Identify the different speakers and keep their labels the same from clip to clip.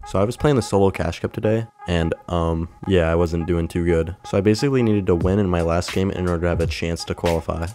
Speaker 1: So I was playing the solo cash cup today, and yeah, I wasn't doing too good. So I basically needed to win in my last game in order to have a chance to qualify.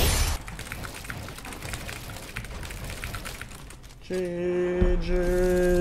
Speaker 1: GG.